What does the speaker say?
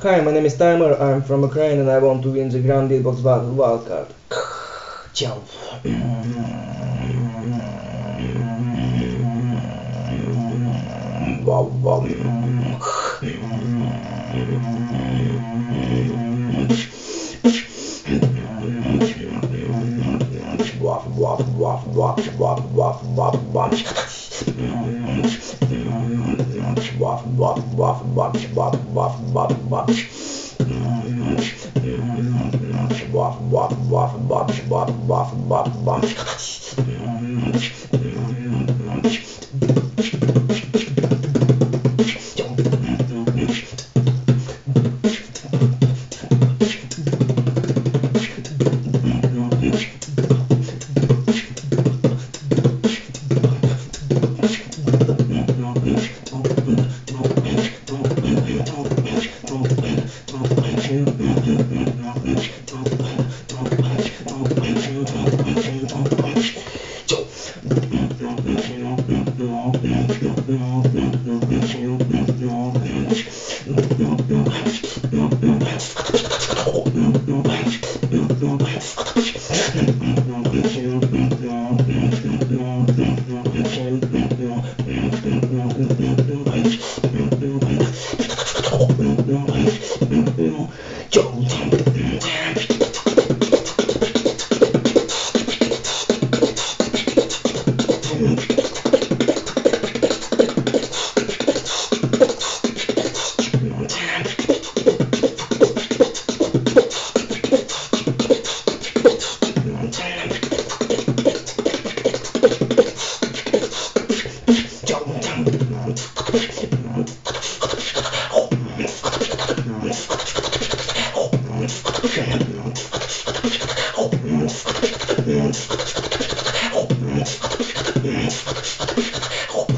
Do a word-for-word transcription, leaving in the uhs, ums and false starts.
Hi, my name is Timer, I'm from Ukraine and I want to win the Grand Beatbox Battle Wildcard. Ciao. Wow, wow. Wap, wap, wap, wap, wap, wap, wap, wap. Wap, wap, wap, wap, wap, wap, wap, wap. Wap, wap, wap, wap, wap, wap, wap, wap. Oh,